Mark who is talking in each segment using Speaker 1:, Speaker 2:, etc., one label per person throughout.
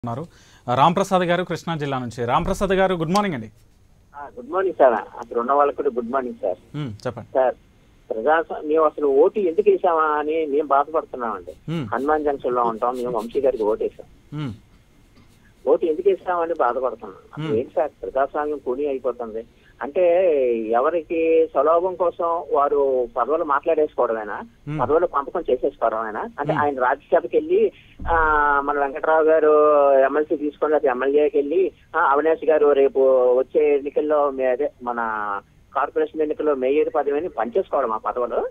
Speaker 1: ఉన్నారు రాంప్రసాద్ గారు కృష్ణా జిల్లా నుంచి. రాంప్రసాద్ గారు గుడ్ మార్నింగ్ అండి.
Speaker 2: Good morning sir. అక్కడ ఉన్న వాళ్ళకి కూడా గుడ్ మార్నింగ్ సార్.
Speaker 1: చెప్పండి
Speaker 2: సార్, మేము అసలు ఓటు ఎందుకు వేసామా అని మేము బాధపడుతున్నామండి. హనుమాన్ జంక్షన్ లో ఉంటాం, మేము వంశీ గారికి ఓటు వేసాం. ఓటు ఎందుకు వేసామని బాధపడుతున్నాం. అసలు ఏంటి సార్, ప్రజాస్వామ్యం కూని అయిపోతుంది అంటే ఎవరికి స్వలాభం కోసం వారు పదవులు మాట్లాడేసుకోవడమేనా, పదవులు పంపకం చేసేసుకోవడమేనా? అంటే ఆయన రాజ్యసభకి వెళ్ళి మన వెంకటరావు గారు ఎమ్మెల్సీ తీసుకొని అది ఎమ్మెల్యేకి వెళ్ళి అవినాష్ గారు రేపు వచ్చే ఎన్నికల్లో అదే మన కార్పొరేషన్ ఎన్నికల్లో మేయర్ పదవిని పనిచేసుకోవడం ఆ పదవులు.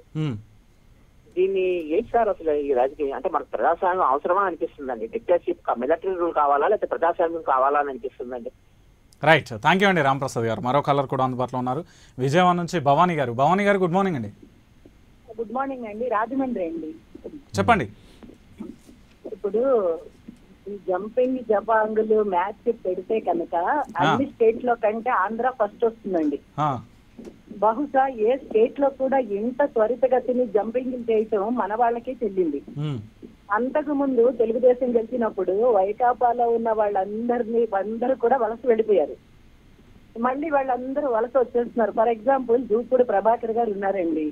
Speaker 2: దీన్ని ఏంటి సార్ అసలు ఈ రాజకీయం అంటే మనకు ప్రజాస్వామ్యం అవసరమా అనిపిస్తుందండి. డిక్టేటర్షిప్ మిలిటరీ రూల్ కావాలా లేకపోతే ప్రజాస్వామ్యం కావాలా అని అనిపిస్తుందండి.
Speaker 1: రైట్, థ్యాంక్ యూ అండి రాంప్రసాద్ గారు. మరో కలర్ కూడా అందుబాటులో ఉన్నారు విజయవాడ నుంచి భవానీ గారు. భవానీ గారు గుడ్ మార్నింగ్ అండి.
Speaker 3: గుడ్ మార్నింగ్ అండి, రాజమండ్రి అండి.
Speaker 1: చెప్పండి.
Speaker 3: ఇప్పుడు ఈ జంపింగ్ జపాంగులు మ్యాచ్ పెడితే కనుక అన్ని స్టేట్ లో కంటే ఆంధ్ర ఫస్ట్ వస్తుందండి. బహుశా ఏ స్టేట్ లో కూడా ఇంత త్వరితగతిని జంపింగ్ చేయటం మన వాళ్ళకే చెల్లింది. అంతకు ముందు తెలుగుదేశం గెలిచినప్పుడు వైకాపాలో ఉన్న అందరూ కూడా వలస వెళ్ళిపోయారు. మళ్ళీ వాళ్ళందరూ వలస వచ్చేస్తున్నారు. ఫర్ ఎగ్జాంపుల్ దూపుడు ప్రభాకర్ గారు ఉన్నారండి.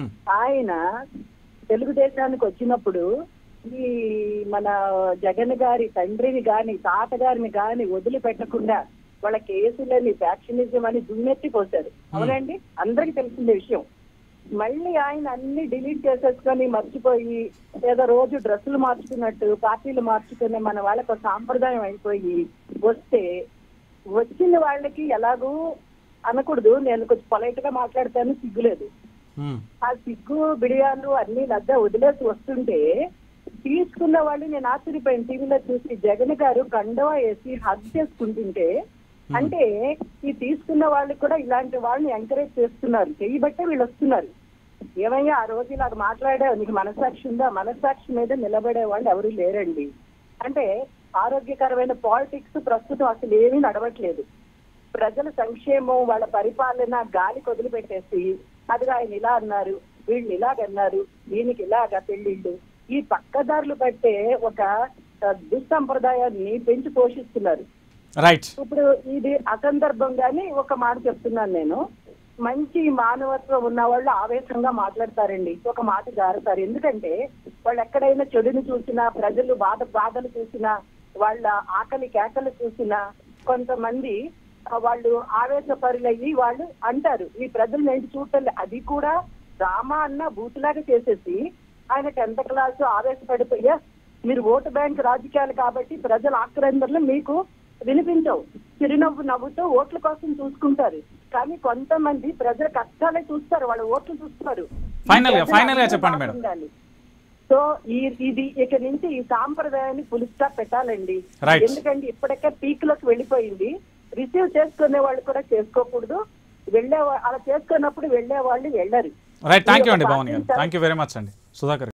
Speaker 3: ఆయన తెలుగుదేశానికి వచ్చినప్పుడు ఈ మన జగన్ గారి తండ్రిని గాని తాతగారిని గాని వదిలిపెట్టకుండా వాళ్ళ కేసులని ఫ్యాక్షనిజం అని దుమ్మెత్తిపోశారు. అవునండి, అందరికి తెలిసిన విషయం. మళ్ళీ ఆయన అన్ని డిలీట్ చేసేసుకొని మర్చిపోయి ఏదో రోజు డ్రెస్సులు మార్చుకున్నట్టు పార్టీలు మార్చుకునే మన వాళ్ళకి సాంప్రదాయం అయిపోయి వస్తే వచ్చిన వాళ్ళకి ఎలాగూ అనకూడదు, నేను కొంచెం పొలైట్ గా మాట్లాడతాను, సిగ్గులేదు. ఆ సిగ్గు బిడియాలు అన్ని లద్ద వదిలేసి వస్తుంటే తీసుకున్న వాళ్ళు నేను ఆశ్చర్యపోయాను టీవీలో చూసి. జగన్ గారు కండవా వేసి హగ్ చేసుకుంటుంటే అంటే ఈ తీసుకున్న వాళ్ళు కూడా ఇలాంటి వాళ్ళని ఎంకరేజ్ చేస్తున్నారు, చేయబట్టే వీళ్ళు వస్తున్నారు. ఏమయ్యా ఆ రోజు ఇలాగ మాట్లాడావు, నీకు మనస్సాక్షి ఉందా? మనస్సాక్షి మీద నిలబడే వాళ్ళు ఎవరు లేరండి. అంటే ఆరోగ్యకరమైన పాలిటిక్స్ ప్రస్తుతం అసలు ఏమీ నడవట్లేదు. ప్రజల సంక్షేమం వాళ్ళ పరిపాలన గాలికి వదిలిపెట్టేసి అదిగా ఆయన ఇలా అన్నారు, వీళ్ళు ఇలాగన్నారు, దీనికి ఇలాగా పెళ్లిళ్ళు ఈ పక్కదారులు పట్టే ఒక దుస్సంప్రదాయాన్ని పెంచి పోషిస్తున్నారు.
Speaker 1: రైట్,
Speaker 3: ఇప్పుడు ఇది అసందర్భంగానే ఒక మాట చెప్తున్నాను నేను. మంచి మానవత్వం ఉన్న వాళ్ళు ఆవేశంగా మాట్లాడతారండి, ఒక మాట జారుతారు. ఎందుకంటే వాళ్ళు ఎక్కడైనా చెడుని చూసినా, ప్రజలు బాధలు చూసినా, వాళ్ళ ఆకలి కేకలు చూసినా కొంతమంది వాళ్ళు ఆవేశపరులయ్యి వాళ్ళు అంటారు ఈ ప్రజలు ఏంటి చూడటం. అది కూడా డ్రామా అన్న బూతులాగా చేసేసి ఆయన 10th క్లాసు ఆవేశపడిపోయా మీరు ఓటు బ్యాంక్ రాజకీయాలు కాబట్టి ప్రజల ఆక్రందనలు మీకు వినిపించవు, చిరునవ్వు నవ్వుతూ ఓట్ల కోసం చూసుకుంటారు. కానీ కొంతమంది ప్రజల కష్టాలే చూస్తారు, వాళ్ళ ఓట్లు చూస్తారు.
Speaker 1: ఫైనల్ గా చెప్పండి మేడం.
Speaker 3: సో ఇది ఇక నుంచి ఈ సాంప్రదాయాన్ని ఫుల్ స్టాప్ పెట్టాలండి. ఎందుకంటే ఇప్పటికే పీక్ లోకి వెళ్ళిపోయింది. రిసీవ్ చేసుకునే వాళ్ళు కూడా చేసుకోకూడదు, అలా చేసుకున్నప్పుడు వెళ్లే వాళ్ళు వెళ్ళరు.
Speaker 1: రైట్, థ్యాంక్ యూ అండి భవన్ గారు. థ్యాంక్ యూ వెరీ మచ్ అండి. సుధాకర్.